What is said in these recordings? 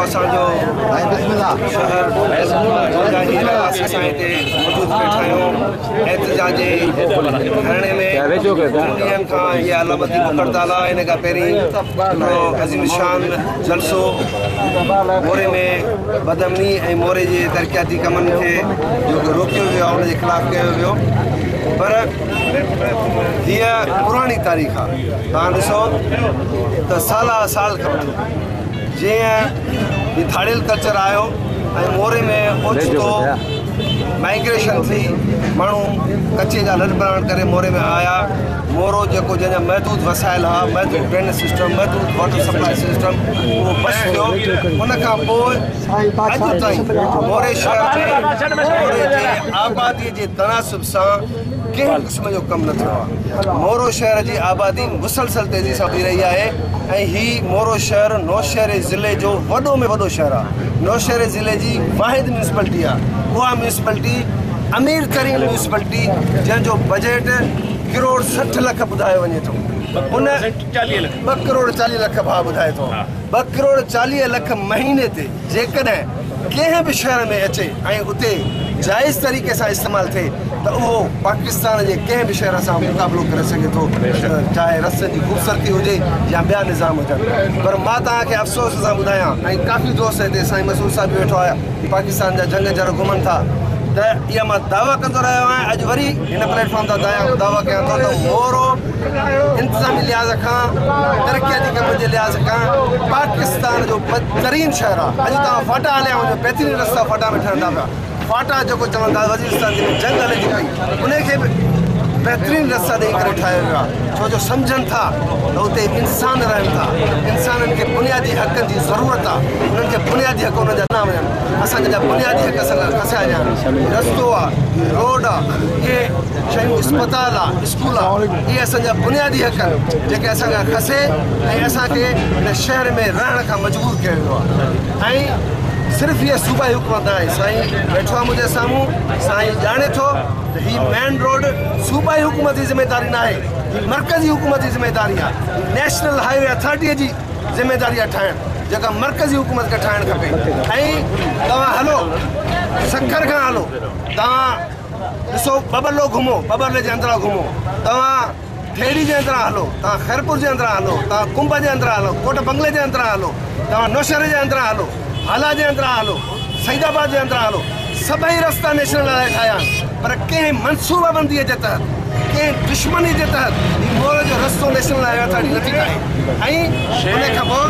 असांजो शहर मौजूद वेठा आहियूं एहतजाज जे धरणे में ॾींहंनि खां इहा अलामती हड़ताल आहे। इन खां पहिरीं हिकिड़ो अज़ीम शान जलसो मोरे में बदमनी ऐं मोरे जे तरक़ियाती कमनि खे जेको रोकियो वियो आहे उनजे ख़िलाफ़ु कयो वियो। पर हीअ पुराणी तारीख़ आहे। तव्हां ॾिसो त साल खां वठी जीअं हीउ थाड़ियल कल्चर आयो ऐं मोरे में ओचितो माइग्रेशन थी, माण्हू कचे जा लॾ बणाइण करे मोरे में आया। मोरो जेको जंहिंजा महदूद वसाइल हुआ, महदूद ड्रेनेज सिस्टम, महदूद वाटर सप्लाई सिस्टम, उहो बस थियो। उन खां पोइ अॼु ताईं मोरे शहर में मोरे जे आबादीअ जे तनासुब सां कंहिं क़िस्म जो कमु न थियो आहे। मोरो शहर जी आबादी मुसलसल तेज़ी सां वधी रही आहे ऐं हीउ मोरो शहर नौशहरे ज़िले जो वॾो में वॾो शहर आहे। नौशहरे ज़िले जी वाहिद म्यूनिसिपलिटी आहे। उहा म्यूनिसिपलिटी अमीर तरीन म्यूनिसिपलिटी जंहिंजो बजट 1,60 करोड़ ॿुधायो वञे थो। उन 2 करोड़ 40 लख भाउ ॿुधाए थो। 2 करोड़ 40 लख महीने ते जेकॾहिं कंहिं बि शहर में अचे ऐं उते जाइज़ तरीक़े सां इस्तेमालु थिए त उहो पाकिस्तान जे कंहिं बि शहर सां मुक़ाबिलो करे सघे थो, चाहे रस्तनि जी ख़ूबसूरती हुजे या ॿिया निज़ाम हुजनि। पर मां तव्हांखे अफ़सोस सां ॿुधायां, ऐं काफ़ी दोस्त हिते साईं मसूद साहिब बि वेठो आहे, पाकिस्तान जा जंग जर घुमनि था, त इहा मां दावा कंदो रहियो आहियां। अॼु वरी हिन प्लेटफॉर्म तां दावा कयां थो त मोरो इंतिज़ामी लिहाज़ खां, तरक़ियाती कम जे लिहाज़ खां पाकिस्तान जो बदतरीन शहर आहे। अॼु तव्हां फाटा हलिया वञो, बहितरीन रस्ता फाटा में ठहंदा पिया। फाटा जेको चवंदा वज़ीरस्तान जे जंग हले थी पई, उनखे बि बहितरीन रस्ता ॾेई करे ठाहियो वियो आहे। छो जो सम्झनि था त उते इंसान रहनि था, इंसाननि खे बुनियादी हक़नि जी ज़रूरत आहे। उन्हनि खे बुनियादी हक़ उन्हनि जा न वञनि, असांजा बुनियादी हक़ असां खसिया वञनि। रस्तो आहे, रोड आहे, इहे शयूं, इस्पताल आहे, स्कूल आहे, इहे असांजा बुनियादी हक़ आहिनि जेके असांखां खसे ऐं असांखे हिन शहर में रहण खां मजबूर कयो वियो आहे। ऐं सिर्फ़ु हीअ सूबाई हुकूमत आहे। साईं वेठो आहे मुंहिंजे साम्हूं, साईं ॼाणे थो त हीअ मेन रोड सूबाई हुकूमत जी ज़िमेदारी न आहे, हीअ मर्कज़ी हुकूमत जी ज़िमेदारी आहे। नेशनल हाईवे अथॉरिटीअ जी ज़िमेदारी आहे ठाहिणु, जेका मर्कज़ी हुकूमत खे ठाहिणु खपे। ऐं तव्हां हलो सखर खां हलो, तव्हां ॾिसो बबलो घुमो, बबले जे अंदरां घुमो, तव्हां ठेड़ी जे अंदरां हलो, तव्हां खैरपुर जे अंदरां हलो, तव्हां कुंभ जे अंदरां हलो, कोट बंगले जे अंदरां हलो, तव्हां नौशहरे जे अंदरां हलो, हाला जे अंदरां हलो, सईदाबाद जे अंदरां हलो, सभई रस्ता नेशनल लाइ ठाहिया आहिनि। पर कंहिं मनसूबाबंदीअ जे तहत, कंहिं दुश्मनी जे तहत हीउ मोर जो रस्तो नेशनल लाइ अथारी नथी ठाहे। ऐं उन खां पोइ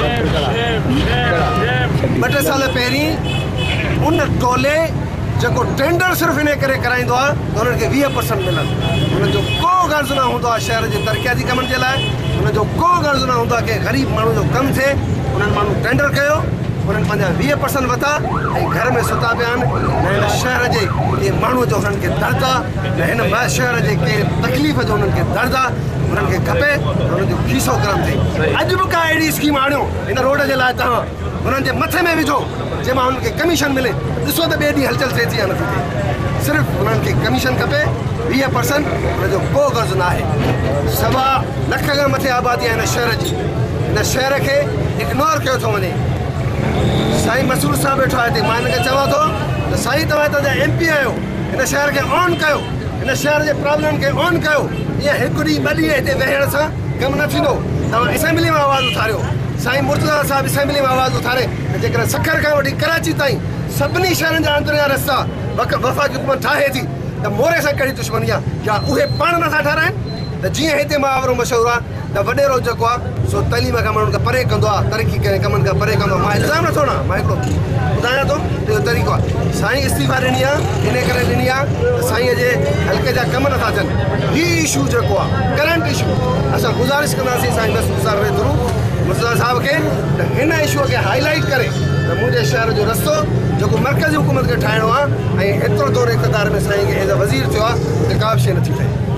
2-3 साल पहिरीं उन टोले जेको टेंडर सिर्फ़ु इन करे कराईंदो आहे त उन्हनि खे 20% मिलनि। उनजो को गर्ज़ु न हूंदो आहे शहर जे तरक़ियाती कमनि जे लाइ, उनजो को गर्ज़ु न हूंदो आहे की ग़रीब माण्हू जो कमु थिए। उन्हनि माण्हू टेंडर कयो, उन्हनि पंहिंजा 20% वरिता ऐं घर में सुता पिया आहिनि। न हिन शहर जे के माण्हू जो उन्हनि खे दर्द आहे, न हिन शहर जे के तकलीफ़ जो उन्हनि खे दर्द आहे। उन्हनि खे खपे उन्हनि जो खीसो गरम थिए। अॼु बि का अहिड़ी स्कीम आणियो हिन रोड जे लाइ, तव्हां उन्हनि जे मथे में विझो जंहिंमां उन्हनि खे कमीशन मिले। ॾिसो त ॿिए ॾींहुं हलचल थिए थी या नथी थिए। सिर्फ़ु उन्हनि खे कमीशन खपे, 20%, उनजो को गर्ज़ु न आहे। 1.25 लख खां मथे आबादी आहे हिन शहर जी। हिन शहर खे इग्नोर कयो थो वञे। साईं मसूद साहिबु वेठो आहे हिते, मां हिनखे चवां थो त साईं तव्हां हितां जा MP आहियो, हिन शहर खे ऑन कयो, हिन शहर जे प्रॉब्लम खे ऑन कयो। ईअं हिकु ॾींहुं 2 ॾींहं हिते वेहण सां कमु न थींदो। तव्हां असेंबली में आवाज़ु उथारियो, साईं मुर्तज़ा साहिबु असेंबली में आवाज़ु उथारे त जेकॾहिं सखर खां वठी कराची ताईं सभिनी शहरनि जा अंदरियां रस्ता वफ़ाक़ी हुकूमत ठाहे थी त मोरे सां कहिड़ी दुश्मनी आहे? या उहे पाण नथा ठाराइनि? त जीअं हिते मुहावरो मशहूरु आहे त वॾेरो जेको आहे सो तइलीम खां माण्हुनि खां परे कंदो आहे, तरक़ी करे कमनि खां परे कंदो आहे। मां इल्ज़ाम नथो हणां, मां हिकिड़ो ॿुधायां थो त इहो तरीक़ो आहे। साईं इस्तीफ़ा ॾिनी आहे, इन करे ॾिनी आहे त साईं जे हल्के जा कम नथा थियनि। हीउ इशू जेको आहे करंट इशू, असां गुज़ारिश कंदासीं साईं मसूद साहिब जे थ्रू मुर्तज़ा साहिब खे त हिन इशूअ खे हाईलाइट करे त मुंहिंजे शहर जो रस्तो जेको मर्कज़ी हुकूमत खे ठाहिणो आहे ऐं एतिरो दौर इक़्तिदार में साईं खे एज़ अ वज़ीर थियो आहे त का बि शइ नथी थिए।